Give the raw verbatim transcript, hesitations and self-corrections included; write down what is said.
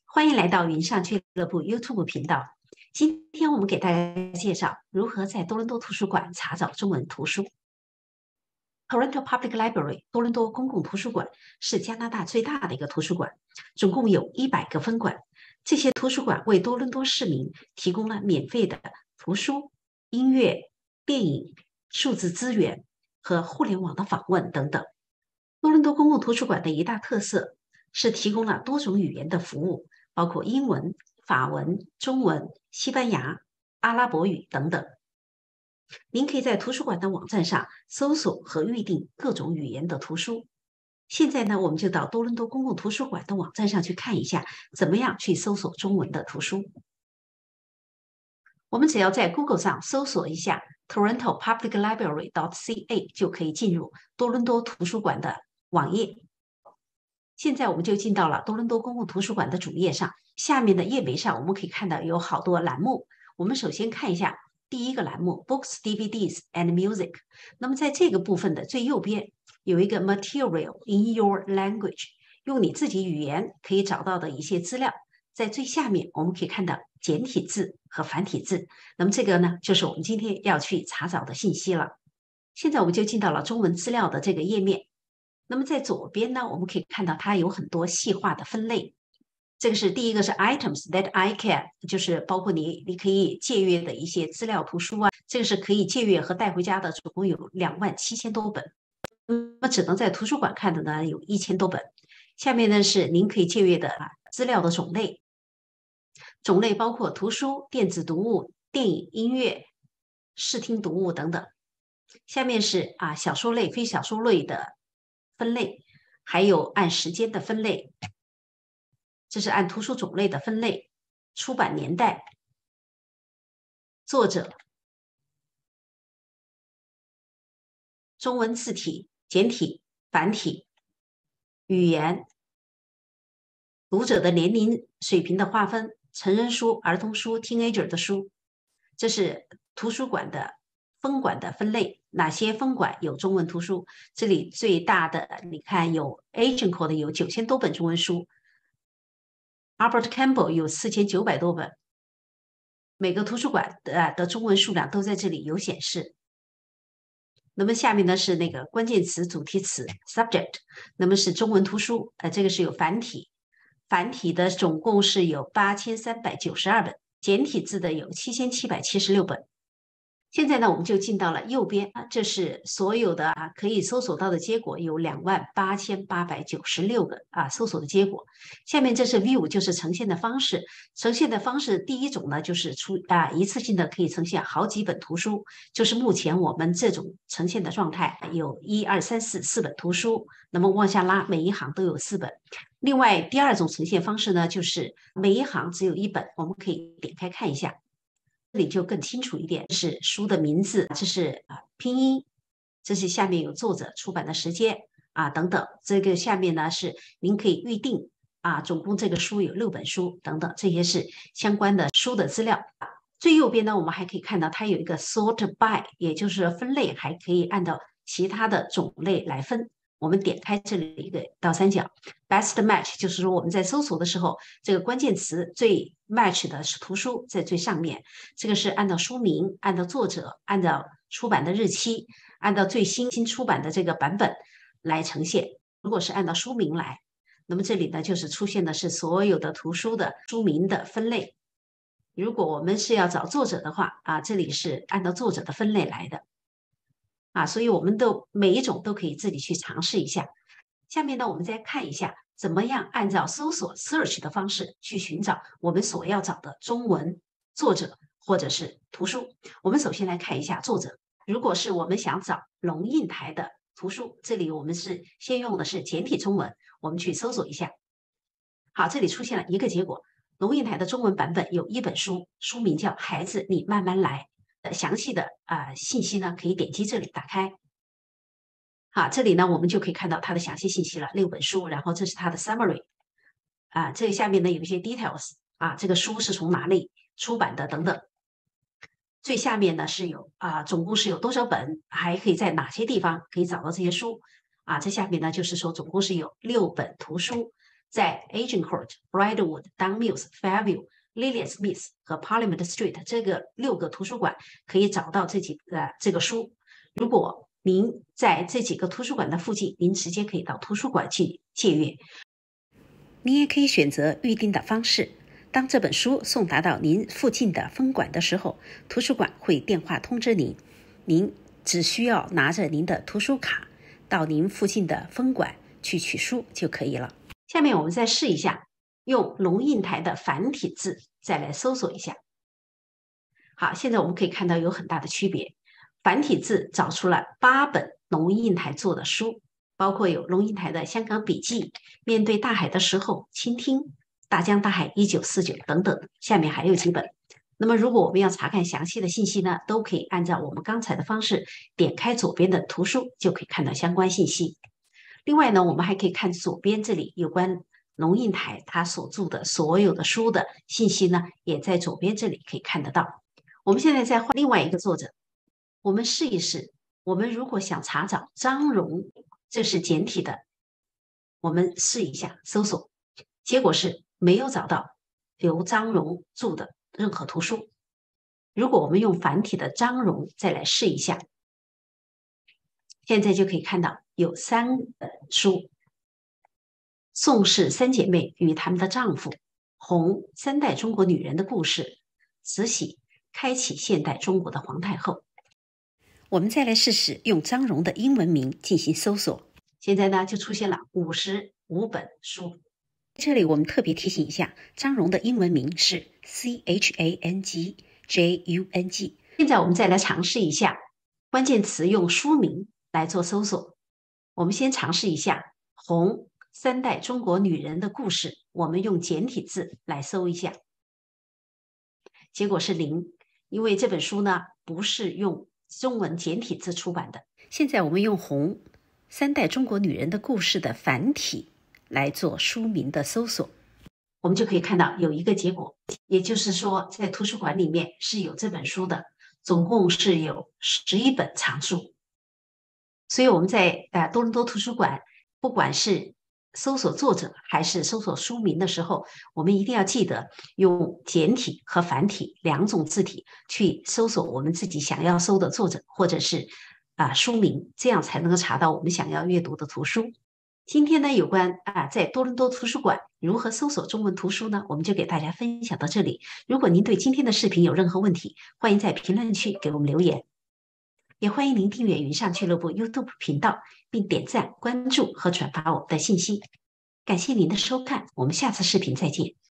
欢迎来到云上俱乐部 YouTube 频道。今天我们给大家介绍如何在多伦多图书馆查找中文图书。Toronto Public Library 多伦多公共图书馆是加拿大最大的一个图书馆，总共有一百个分馆。这些图书馆为多伦多市民提供了免费的图书、音乐、电影、数字资源和互联网的访问等等。多伦多公共图书馆的一大特色是提供了多种语言的服务，包括英文、法文、中文、西班牙、阿拉伯语等等。您可以在图书馆的网站上搜索和预订各种语言的图书。现在呢，我们就到多伦多公共图书馆的网站上去看一下，怎么样去搜索中文的图书。我们只要在 Google 上搜索一下 Toronto Public Library dot C A 就可以进入多伦多图书馆的网页。现在我们就进到了多伦多公共图书馆的主页上，下面的页面上我们可以看到有好多栏目。我们首先看一下第一个栏目 Books, D V Ds and Music。那么在这个部分的最右边有一个 Material in your language， 用你自己语言可以找到的一些资料。在最下面我们可以看到简体字和繁体字。那么这个呢，就是我们今天要去查找的信息了。现在我们就进到了中文资料的这个页面。那么在左边呢，我们可以看到它有很多细化的分类。这个是第一个是 items that I can， 就是包括你你可以借阅的一些资料图书啊，这个是可以借阅和带回家的，总共有两万七千多本。那么只能在图书馆看的呢，有一千多本。下面呢是您可以借阅的资料的种类，种类包括图书、电子读物、电影、音乐、视听读物等等。下面是啊小说类、非小说类的分类，还有按时间的分类，这是按图书种类的分类，出版年代、作者、中文字体、简体、繁体、语言、读者的年龄水平的划分，成人书、儿童书、teenager 的书，这是图书馆的分馆的分类。哪些分馆有中文图书？这里最大的，你看有 Agincourt 的有九千多本中文书 ，Albert Campbell 有四千九百多本。每个图书馆的的中文数量都在这里有显示。那么下面呢是那个关键词、主题词 subject， 那么是中文图书，呃，这个是有繁体，繁体的总共是有八千三百九十二本，简体字的有七千七百七十六本。现在呢，我们就进到了右边啊，这是所有的啊可以搜索到的结果，有两万八千八百九十六个啊搜索的结果。下面这是 view， 就是呈现的方式。呈现的方式第一种呢，就是出啊一次性的可以呈现好几本图书，就是目前我们这种呈现的状态，有一二三四四本图书，那么往下拉，每一行都有四本。另外第二种呈现方式呢，就是每一行只有一本，我们可以点开看一下。这里就更清楚一点，是书的名字，这是啊拼音，这是下面有作者、出版的时间啊等等。这个下面呢是您可以预定啊，总共这个书有六本书等等，这些是相关的书的资料。最右边呢，我们还可以看到它有一个 sort by， 也就是分类，还可以按照其他的种类来分。我们点开这里一个倒三角 ，best match 就是说我们在搜索的时候，这个关键词最 match 的是图书在最上面。这个是按照书名、按照作者、按照出版的日期、按照最新新出版的这个版本来呈现。如果是按照书名来，那么这里呢就是出现的是所有的图书的书名的分类。如果我们是要找作者的话啊，这里是按照作者的分类来的。啊，所以我们都每一种都可以自己去尝试一下。下面呢，我们再看一下怎么样按照搜索 search 的方式去寻找我们所要找的中文作者或者是图书。我们首先来看一下作者。如果是我们想找龙应台的图书，这里我们是先用的是简体中文，我们去搜索一下。好，这里出现了一个结果，龙应台的中文版本有一本书，书名叫《孩子，你慢慢来》。详细的啊、呃、信息呢，可以点击这里打开。好，这里呢我们就可以看到它的详细信息了，六本书，然后这是它的 summary 啊，这下面呢有一些 details 啊，这个书是从哪里出版的等等。最下面呢是有啊，总共是有多少本，还可以在哪些地方可以找到这些书啊？这下面呢就是说总共是有六本图书， 在 Agincourt、Brightwood、Dunmills、Fairview、Lillian Smith 和 Parliament Street 这个六个图书馆可以找到这几个这个书。如果您在这几个图书馆的附近，您直接可以到图书馆去借阅。您也可以选择预定的方式。当这本书送达到您附近的分馆的时候，图书馆会电话通知您，您只需要拿着您的图书卡到您附近的分馆去取书就可以了。下面我们再试一下，用龙应台的繁体字再来搜索一下。好，现在我们可以看到有很大的区别。繁体字找出了八本龙应台做的书，包括有龙应台的《香港笔记》、《面对大海的时候》、《倾听》、《大江大海一九四九》等等。下面还有几本。那么如果我们要查看详细的信息呢，都可以按照我们刚才的方式，点开左边的图书就可以看到相关信息。另外呢，我们还可以看左边这里有关龙应台他所著的所有的书的信息呢，也在左边这里可以看得到。我们现在再换另外一个作者，我们试一试。我们如果想查找张荣，这是简体的，我们试一下搜索，结果是没有找到由张荣著的任何图书。如果我们用繁体的张荣再来试一下，现在就可以看到有三本书：宋氏三姐妹与她们的丈夫，红三代中国女人的故事，慈禧开启现代中国的皇太后。我们再来试试用张荣的英文名进行搜索，现在呢就出现了五十五本书。这里我们特别提醒一下，张荣的英文名是 C H A N G J U N G。现在我们再来尝试一下关键词用书名来做搜索。我们先尝试一下红三代中国女人的故事，我们用简体字来搜一下，结果是零，因为这本书呢不是用中文简体字出版的。现在我们用红三代中国女人的故事的繁体来做书名的搜索，我们就可以看到有一个结果，也就是说在图书馆里面是有这本书的，总共是有十一本藏书。所以我们在呃多伦多图书馆，不管是搜索作者还是搜索书名的时候，我们一定要记得用简体和繁体两种字体去搜索我们自己想要搜的作者或者是啊、呃、书名，这样才能够查到我们想要阅读的图书。今天呢，有关啊在多伦多图书馆如何搜索中文图书呢，我们就给大家分享到这里。如果您对今天的视频有任何问题，欢迎在评论区给我们留言。也欢迎您订阅云上俱乐部 YouTube 频道，并点赞、关注和转发我们的信息。感谢您的收看，我们下次视频再见。